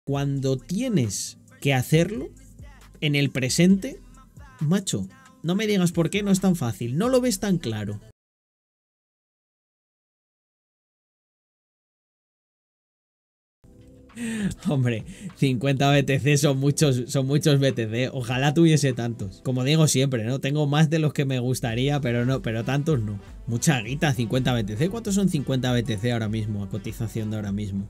Cuando tienes que hacerlo en el presente, macho, no me digas por qué no es tan fácil, no lo ves tan claro. Hombre, 50 BTC son muchos BTC. Ojalá tuviese tantos. Como digo siempre, ¿no? Tengo más de los que me gustaría, pero tantos no. Mucha guita, 50 BTC. ¿Cuántos son 50 BTC ahora mismo? A cotización de ahora mismo.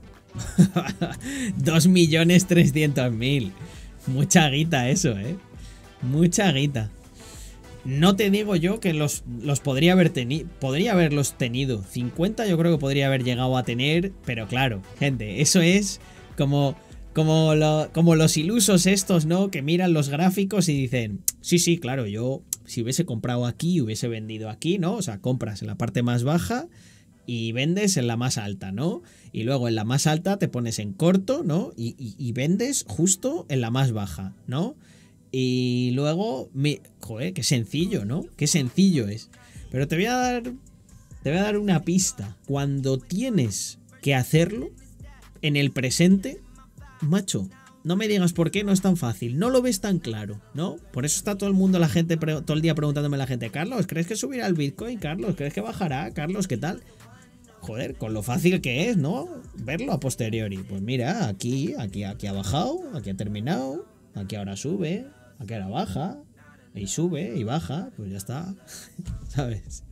2.300.000. Mucha guita eso, ¿eh? Mucha guita. No te digo yo que los podría haber tenido. Podría haberlos tenido. 50 yo creo que podría haber llegado a tener. Pero claro, gente, eso es como los ilusos estos, ¿no? Que miran los gráficos y dicen, sí, claro, yo si hubiese comprado aquí, hubiese vendido aquí, ¿no? O sea, compras en la parte más baja y vendes en la más alta, ¿no? Y luego en la más alta te pones en corto, ¿no? Y vendes justo en la más baja, ¿no? Y luego, joder, qué sencillo, ¿no? Qué sencillo es. Pero te voy a dar una pista. Cuando tienes que hacerlo en el presente, macho, no me digas por qué no es tan fácil, no lo ves tan claro, ¿no? Por eso está todo el mundo, la gente, todo el día preguntándome a la gente, Carlos, ¿crees que subirá el Bitcoin? Carlos, ¿crees que bajará? Carlos, ¿qué tal? Joder, con lo fácil que es, ¿no? Verlo a posteriori. Pues mira, aquí ha bajado, aquí ha terminado, aquí ahora sube, aquí ahora baja, y sube y baja, pues ya está, ¿sabes?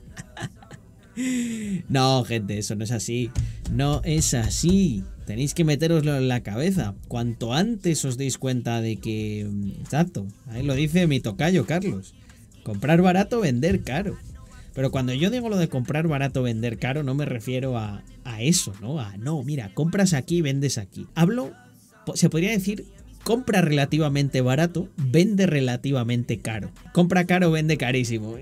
No, gente, eso no es así. No es así. Tenéis que meteroslo en la cabeza. Cuanto antes os deis cuenta de que... Exacto. Ahí lo dice mi tocayo, Carlos. Comprar barato, vender caro. Pero cuando yo digo lo de comprar barato, vender caro, no me refiero a eso, ¿no? No, mira, compras aquí, vendes aquí. Hablo, se podría decir, compra relativamente barato, vende relativamente caro. Compra caro, vende carísimo.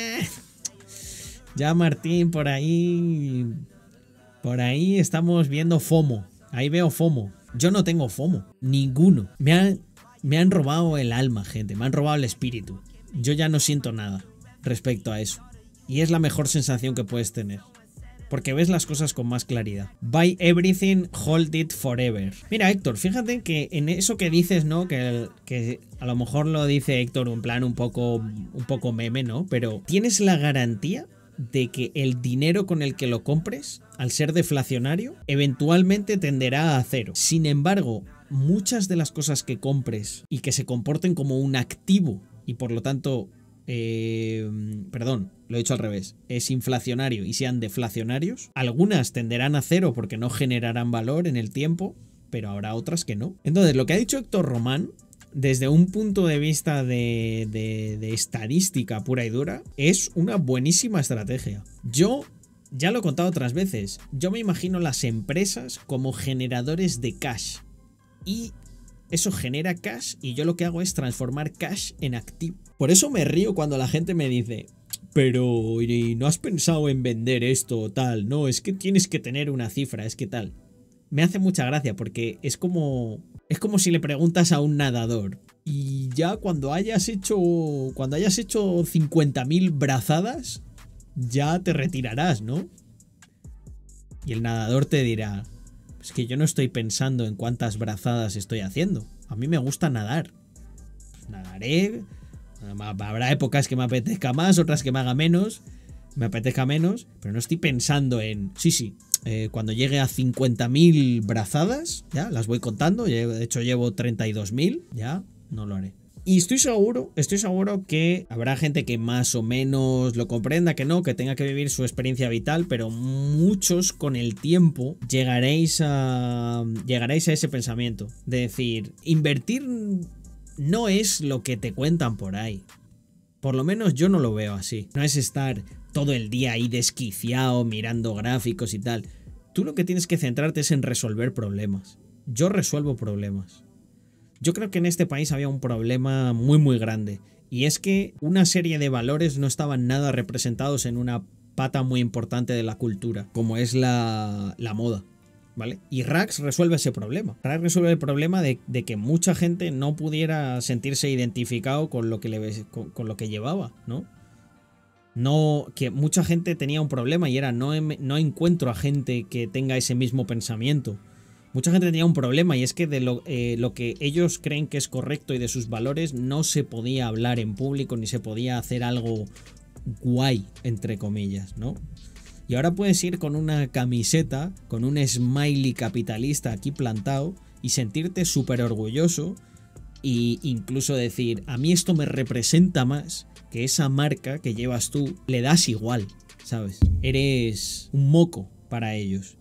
Ya Martín, por ahí estamos viendo FOMO. Ahí veo FOMO. Yo no tengo FOMO, ninguno. Me han robado el alma, gente. Me han robado el espíritu. Yo ya no siento nada respecto a eso. Y es la mejor sensación que puedes tener. Porque ves las cosas con más claridad. Buy everything, hold it forever. Mira, Héctor, fíjate que en eso que dices, ¿no? Que a lo mejor lo dice Héctor en plan un poco meme, ¿no? Pero ¿tienes la garantía de que el dinero con el que lo compres, al ser deflacionario, eventualmente tenderá a cero? Sin embargo, muchas de las cosas que compres y que se comporten como un activo y por lo tanto... perdón, lo he dicho al revés, es inflacionario y sean deflacionarios, algunas tenderán a cero porque no generarán valor en el tiempo, pero habrá otras que no. Entonces, lo que ha dicho Héctor Román, desde un punto de vista de estadística pura y dura, es una buenísima estrategia. Yo ya lo he contado otras veces, yo me imagino las empresas como generadores de cash y eso genera cash y yo lo que hago es transformar cash en activo. Por eso me río cuando la gente me dice, pero ¿y no has pensado en vender esto o tal? No, es que tienes que tener una cifra, es que tal. Me hace mucha gracia porque es como si le preguntas a un nadador y ya cuando hayas hecho 50.000 brazadas ya te retirarás, ¿no? Y el nadador te dirá, es que yo no estoy pensando en cuántas brazadas estoy haciendo. A mí me gusta nadar. Pues nadaré. Habrá épocas que me apetezca más, otras que me haga menos. Me apetezca menos. Pero no estoy pensando en... Sí. Cuando llegue a 50.000 brazadas, ya las voy contando. De hecho llevo 32.000. Ya no lo haré. Y estoy seguro que habrá gente que más o menos lo comprenda, que no, que tenga que vivir su experiencia vital, pero muchos con el tiempo llegaréis a ese pensamiento de decir, invertir no es lo que te cuentan por ahí. Por lo menos yo no lo veo así. No es estar todo el día ahí desquiciado mirando gráficos y tal. Tú lo que tienes que centrarte es en resolver problemas. Yo resuelvo problemas. Yo creo que en este país había un problema muy grande y es que una serie de valores no estaban nada representados en una pata muy importante de la cultura, como es la moda, ¿vale? Y Rax resuelve ese problema. Rax resuelve el problema de que mucha gente no pudiera sentirse identificado con lo que llevaba, ¿no? No, que mucha gente tenía un problema y era no encuentro a gente que tenga ese mismo pensamiento. Mucha gente tenía un problema y es que de lo que ellos creen que es correcto y de sus valores no se podía hablar en público ni se podía hacer algo guay, entre comillas, ¿no? Y ahora puedes ir con una camiseta, con un smiley capitalista aquí plantado y sentirte súper orgulloso e incluso decir, a mí esto me representa más que esa marca que llevas tú, le das igual, ¿sabes? Eres un moco para ellos.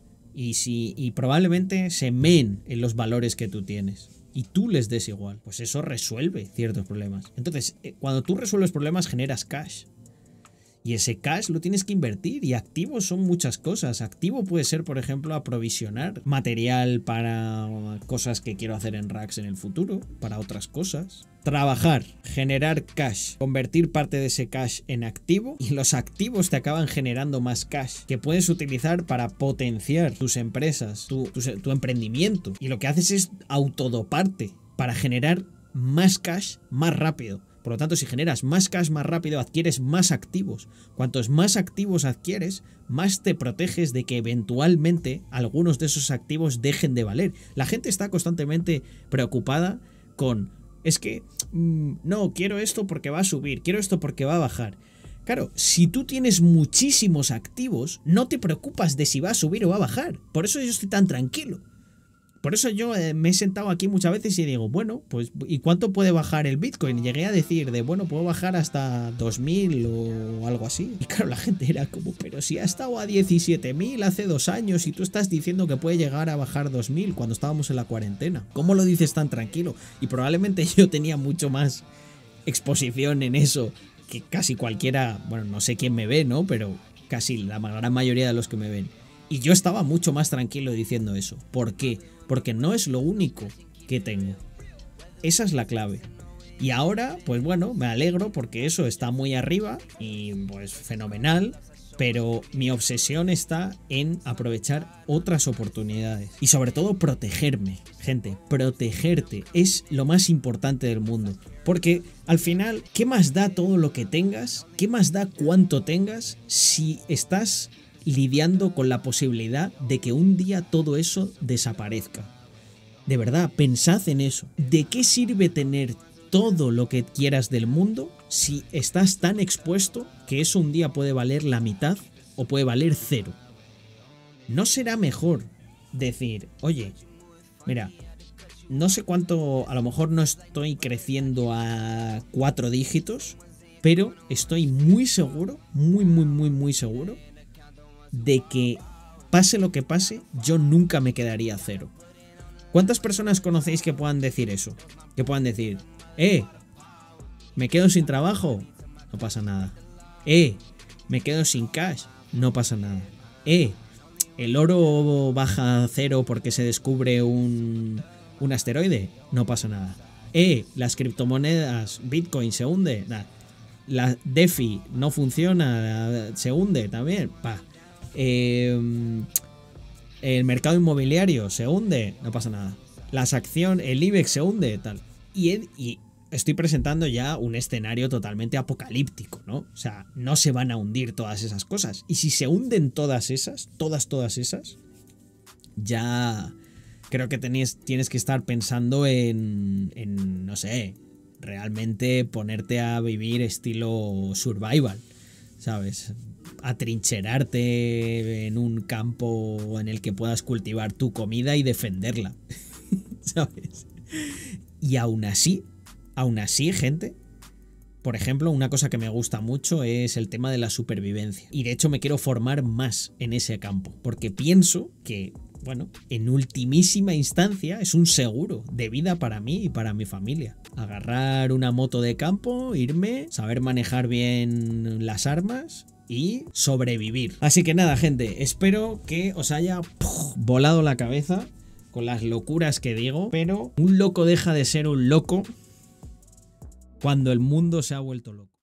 Y probablemente se meen en los valores que tú tienes. Y tú les des igual. Pues eso resuelve ciertos problemas. Entonces, cuando tú resuelves problemas, generas cash. Y ese cash lo tienes que invertir. Y activos son muchas cosas. Activo puede ser, por ejemplo, aprovisionar material para cosas que quiero hacer en racks en el futuro. Para otras cosas. Trabajar, generar cash, convertir parte de ese cash en activo y los activos te acaban generando más cash que puedes utilizar para potenciar tus empresas, tu emprendimiento. Y lo que haces es autodoparte para generar más cash más rápido. Por lo tanto, si generas más cash más rápido, adquieres más activos. Cuantos más activos adquieres, más te proteges de que eventualmente algunos de esos activos dejen de valer. La gente está constantemente preocupada con... Es que, no, quiero esto porque va a subir, quiero esto porque va a bajar. Claro, si tú tienes muchísimos activos, no te preocupas de si va a subir o va a bajar. Por eso yo estoy tan tranquilo. Por eso yo me he sentado aquí muchas veces y digo, bueno, pues ¿y cuánto puede bajar el Bitcoin? Y llegué a decir de, bueno, puedo bajar hasta 2000 o algo así. Y claro, la gente era como, pero si ha estado a 17.000 hace 2 años y tú estás diciendo que puede llegar a bajar 2000 cuando estábamos en la cuarentena. ¿Cómo lo dices tan tranquilo? Y probablemente yo tenía mucho más exposición en eso que casi cualquiera, bueno, no sé quién me ve, ¿no? Pero casi la gran mayoría de los que me ven. Y yo estaba mucho más tranquilo diciendo eso. ¿Por qué? Porque no es lo único que tengo. Esa es la clave. Y ahora, pues bueno, me alegro porque eso está muy arriba y pues fenomenal. Pero mi obsesión está en aprovechar otras oportunidades. Y sobre todo protegerme. Gente, protegerte es lo más importante del mundo. Porque al final, ¿qué más da todo lo que tengas? ¿Qué más da cuánto tengas si estás lidiando con la posibilidad de que un día todo eso desaparezca? De verdad, pensad en eso. ¿De qué sirve tener todo lo que quieras del mundo si estás tan expuesto que eso un día puede valer la mitad o puede valer 0? ¿No será mejor decir, oye, mira, no sé cuánto, a lo mejor no estoy creciendo a 4 dígitos, pero estoy muy seguro, muy seguro de que pase lo que pase, yo nunca me quedaría a 0. ¿Cuántas personas conocéis que puedan decir eso? Que puedan decir, me quedo sin trabajo, no pasa nada. Me quedo sin cash, no pasa nada. El oro baja a 0 porque se descubre un asteroide, no pasa nada. Las criptomonedas, Bitcoin se hunde, nada. La DeFi no funciona, se hunde también, el mercado inmobiliario se hunde, no pasa nada. Las acciones, el IBEX se hunde, tal. Y estoy presentando ya un escenario totalmente apocalíptico, ¿no? O sea, no se van a hundir todas esas cosas. Y si se hunden todas esas, todas esas, ya creo que tienes que estar pensando en, no sé, realmente ponerte a vivir estilo survival, ¿sabes? Atrincherarte en un campo en el que puedas cultivar tu comida y defenderla, ¿sabes? Y aún así, gente, por ejemplo, una cosa que me gusta mucho es el tema de la supervivencia. Y de hecho me quiero formar más en ese campo, porque pienso que, bueno, en ultimísima instancia es un seguro de vida para mí y para mi familia. Agarrar una moto de campo, irme, saber manejar bien las armas y sobrevivir. Así que nada, gente, espero que os haya volado la cabeza con las locuras que digo, pero un loco deja de ser un loco cuando el mundo se ha vuelto loco.